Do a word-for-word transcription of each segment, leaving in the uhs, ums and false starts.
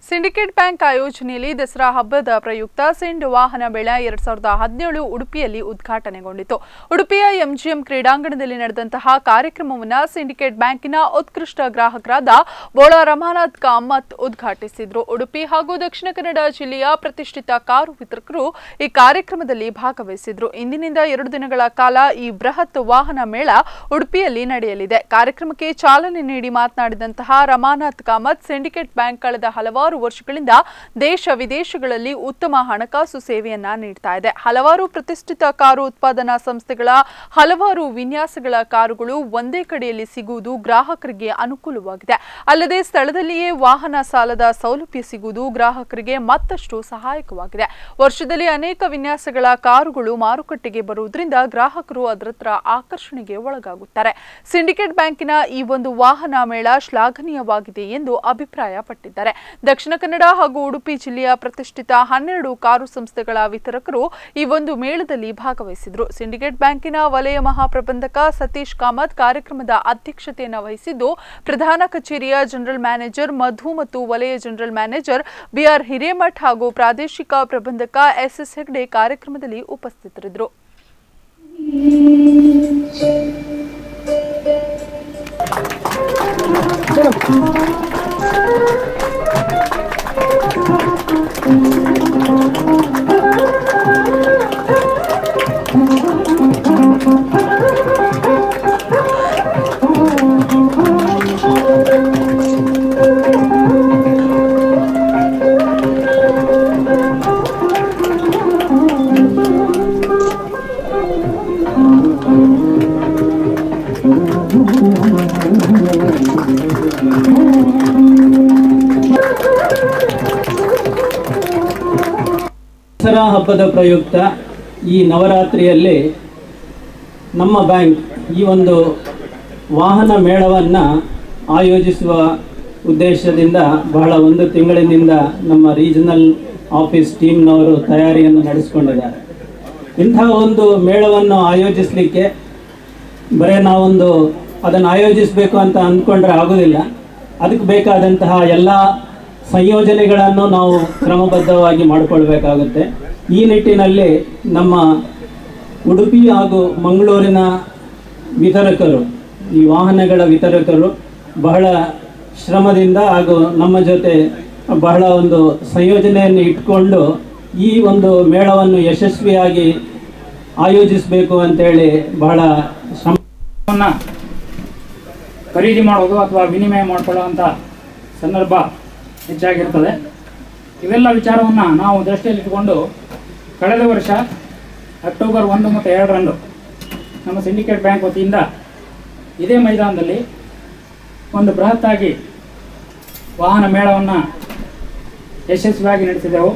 Syndicate bank ಆಯೋಜನೆಯಲ್ಲಿ Dasara ಹಬ್ಬದ ಪ್ರಯುಕ್ತ ಸಿಂಡ್ ವಾಹನ ಮೇಳ ಎರಡ್ ಸಾವಿರದ ಹದಿನೇಳು ಉಡುಪಿಯಲ್ಲಿ ಉದ್ಘಾಟನೆಗೊಂಡಿತು. ಉಡುಪಿಯ ಎಂಜಿಎಂ ಕ್ರೀಡಾಂಗಣದಲ್ಲಿ ನಡೆದಂತಹ ಕಾರ್ಯಕ್ರಮವನ್ನು ಸಿಂಡಿಕೇಟ್ ಬ್ಯಾಂಕಿನ ಉತ್ಕೃಷ್ಟ ಗ್ರಾಹಕರಾದ ಬೋಳ ರಮಾನಾಥ್ ಕಾಮತ್ ಉದ್ಘಾಟಿಸಿದರು. ಉಡುಪಿ ಹಾಗೂ ದಕ್ಷಿಣ ಕನ್ನಡ ಜಿಲ್ಲೆಯ ಪ್ರತಿಷ್ಠಿತ ಕಾರು ವಿತರಕರು ಈ ಕಾರ್ಯಕ್ರಮದಲ್ಲಿ ಭಾಗವಹಿಸಿದರು. ಇಂದಿನಿಂದ ಎರಡು ದಿನಗಳ ಕಾಲ ಈ ಬೃಹತ್ ವಾಹನ ಮೇಳ ಉಡುಪಿಯಲ್ಲಿ ನಡೆಯಲಿದೆ. ಕಾರ್ಯಕ್ರಮಕ್ಕೆ ಚಾಲನೆ ನೀಡಿ ಮಾತನಾಡಿದಂತಹ ರಮಾನಾಥ್ ಕಾಮತ್, ಸಿಂಡಿಕೇಟ್ ಬ್ಯಾಂಕ್ ಕಳೆದ ಹಲವಾರು ವರ್ಷಗಳಿಂದ ದೇಶ ವಿದೇಶಗಳಲ್ಲಿ ಉತ್ತಮ ಹಣಕಾಸು ಸೇವೆಯನ್ನ ನೀಡ್ತಾ ಇದೆ. ಹಲವಾರು ಪ್ರತಿಷ್ಠಿತ ಕಾರು ಉತ್ಪಾದನಾ ಸಂಸ್ಥೆಗಳ ಹಲವಾರು ವಿನ್ಯಾಸಗಳ ಕಾರುಗಳು ಒಂದೇ ಕಡೆಯಲ್ಲಿ ಸಿಗುವುದು ಗ್ರಾಹಕರಿಗೆ ಅನುಕೂಲವಾಗಿದೆ. ಅಲ್ಲದೆ ಸ್ಥಳದಲ್ಲಿಯೇ ವಾಹನ ಸಾಲದ ಸೌಲಭ್ಯ ಸಿಗುವುದು ಗ್ರಾಹಕರಿಗೆ ಮತ್ತಷ್ಟು ಸಹಾಯಕವಾಗಿದೆ. ವರ್ಷದಲ್ಲಿ ಅನೇಕ ವಿನ್ಯಾಸಗಳ ಕಾರುಗಳು ಮಾರುಕಟ್ಟೆಗೆ ಬರುವುದರಿಂದ ಗ್ರಾಹಕರು ಅದರತ್ರ ಆಕರ್ಷಣೆಗೆ ಒಳಗಾಗುತ್ತಾರೆ. ಸಿಂಡಿಕೇಟ್ ಬ್ಯಾಂಕಿನ ಈ ಒಂದು ವಾಹನ ಮೇಳ ಶ್ಲಾಘನೀಯವಾಗಿದೆ ಎಂದು ಅಭಿಪ್ರಾಯಪಟ್ಟಿದ್ದಾರೆ. ದಕ್ಷಿಣ ಕನ್ನಡ ಹಾಗೂ ಉಡುಪಿ ಜಿಲ್ಲೆಯ ಪ್ರತಿಷ್ಠಿತ ಹನ್ನೆರಡು ಕಾರು ಸಂಸ್ಥೆಗಳ ವಿತರಕರು ಈ ಒಂದು ಮೇಳದಲ್ಲಿ ಭಾಗವಹಿಸಿದರು. ಸಿಂಡಿಕೇಟ್ ಬ್ಯಾಂಕಿನ ವಲಯ ಮಹಾಪ್ರಬಂಧಕ ಸತೀಶ್ ಕಾಮತ್ ಕಾರ್ಯಕ್ರಮದ ಅಧ್ಯಕ್ಷತೆಯನ್ನು ವಹಿಸಿದ್ದು, ಪ್ರಧಾನ ಕಚೇರಿಯ ಜನರಲ್ ಮ್ಯಾನೇಜರ್ ಮಧು ಮತ್ತು ವಲಯ ಜನರಲ್ ಮ್ಯಾನೇಜರ್ ಬಿಆರ್ ಹಿರೇಮಠ್ ಹಾಗೂ ಪ್ರಾದೇಶಿಕ ಪ್ರಬಂಧಕ ಎಸ್ಎಸ್ ಹೆಗ್ಡೆ ಕಾರ್ಯಕ್ರಮದಲ್ಲಿ ಉಪಸ್ಥಿತರಿದ್ದರು. ದಸರಾ ಹಬ್ಬದ ಪ್ರಯುಕ್ತ ಈ ನವರಾತ್ರಿಯಲ್ಲಿ ನಮ್ಮ ಬ್ಯಾಂಕ್ ಈ ಒಂದು ವಾಹನ ಮೇಳವನ್ನು ಆಯೋಜಿಸುವ ಉದ್ದೇಶದಿಂದ ಬಹಳ ಒಂದು ತಿಂಗಳಿನಿಂದ ನಮ್ಮ ರೀಜನಲ್ ಆಫೀಸ್ ಟೀಮ್ನವರು ತಯಾರಿಯನ್ನು ನಡೆಸಿಕೊಂಡಿದ್ದಾರೆ. ಇಂತಹ ಒಂದು ಮೇಳವನ್ನು ಆಯೋಜಿಸಲಿಕ್ಕೆ ಬರೀ ನಾವೊಂದು ಅದನ್ನು ಆಯೋಜಿಸಬೇಕು ಅಂತ ಅಂದ್ಕೊಂಡ್ರೆ ಆಗೋದಿಲ್ಲ. ಅದಕ್ಕೆ ಬೇಕಾದಂತಹ ಎಲ್ಲ ಸಂಯೋಜನೆಗಳನ್ನು ನಾವು ಕ್ರಮಬದ್ಧವಾಗಿ ಮಾಡಿಕೊಳ್ಬೇಕಾಗುತ್ತೆ. ಈ ನಿಟ್ಟಿನಲ್ಲಿ ನಮ್ಮ ಉಡುಪಿ ಹಾಗೂ ಮಂಗಳೂರಿನ ವಿತರಕರು, ಈ ವಾಹನಗಳ ವಿತರಕರು ಬಹಳ ಶ್ರಮದಿಂದ ಹಾಗೂ ನಮ್ಮ ಜೊತೆ ಬಹಳ ಒಂದು ಸಂಯೋಜನೆಯನ್ನು ಇಟ್ಕೊಂಡು ಈ ಒಂದು ಮೇಳವನ್ನು ಯಶಸ್ವಿಯಾಗಿ ಆಯೋಜಿಸಬೇಕು ಅಂತೇಳಿ ಬಹಳ ಶ್ರಮವನ್ನು ಖರೀದಿ ಮಾಡೋದು ಅಥವಾ ವಿನಿಮಯ ಮಾಡಿಕೊಳ್ಳುವಂಥ ಸಂದರ್ಭ ಹೆಚ್ಚಾಗಿರ್ತದೆ. ಇವೆಲ್ಲ ವಿಚಾರವನ್ನು ನಾವು ದೃಷ್ಟಿಯಲ್ಲಿಟ್ಟುಕೊಂಡು ಕಳೆದ ವರ್ಷ ಅಕ್ಟೋಬರ್ ಒಂದು ಮತ್ತು ಎರಡರಂದು ನಮ್ಮ ಸಿಂಡಿಕೇಟ್ ಬ್ಯಾಂಕ್ ವತಿಯಿಂದ ಇದೇ ಮೈದಾನದಲ್ಲಿ ಒಂದು ಬೃಹತ್ತಾಗಿ ವಾಹನ ಮೇಳವನ್ನು ಯಶಸ್ವಿಯಾಗಿ ನಡೆಸಿದೆವು.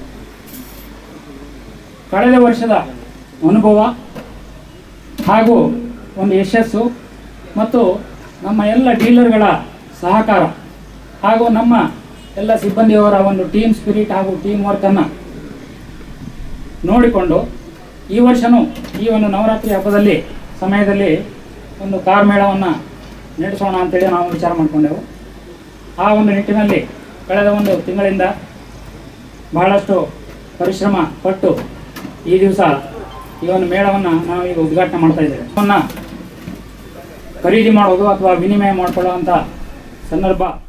ಕಳೆದ ವರ್ಷದ ಅನುಭವ ಹಾಗೂ ಒಂದು ಯಶಸ್ಸು ಮತ್ತು ನಮ್ಮ ಎಲ್ಲ ಡೀಲರ್ಗಳ ಸಹಕಾರ ಹಾಗೂ ನಮ್ಮ ಎಲ್ಲ ಸಿಬ್ಬಂದಿಯವರ ಒಂದು ಟೀಮ್ ಸ್ಪಿರಿಟ್ ಹಾಗೂ ಟೀಮ್ ವರ್ಕನ್ನು ನೋಡಿಕೊಂಡು ಈ ವರ್ಷವೂ ಈ ಒಂದು ನವರಾತ್ರಿ ಹಬ್ಬದಲ್ಲಿ ಸಮಯದಲ್ಲಿ ಒಂದು ಕಾರ್ ಮೇಳವನ್ನು ನಡೆಸೋಣ ಅಂತೇಳಿ ನಾವು ವಿಚಾರ ಮಾಡಿಕೊಂಡೆವು. ಆ ಒಂದು ನಿಟ್ಟಿನಲ್ಲಿ ಕಳೆದ ಒಂದು ತಿಂಗಳಿಂದ ಬಹಳಷ್ಟು ಪರಿಶ್ರಮ ಪಟ್ಟು ಈ ದಿವಸ ಈ ಒಂದು ಮೇಳವನ್ನು ನಾವೀಗ ಉದ್ಘಾಟನೆ ಮಾಡ್ತಾ ಇದ್ದೇವೆ. ಅದನ್ನು ಖರೀದಿ ಮಾಡೋದು ಅಥವಾ ವಿನಿಮಯ ಮಾಡಿಕೊಳ್ಳುವಂಥ ಸಂದರ್ಭ